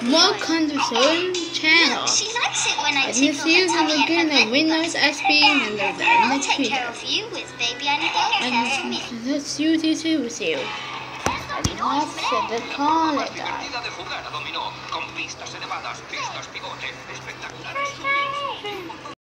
Welcome to Soren channel. She likes it when I And you tickle see her tummy the and her again of Windows nipples. SB and the I'll next take care video. of you with baby. I need to take care of me. And let's use it too with you. And offset the color guy. Divertida de jugar a dominó, con pistas elevadas, pistas pivote, espectaculares subidas, un montón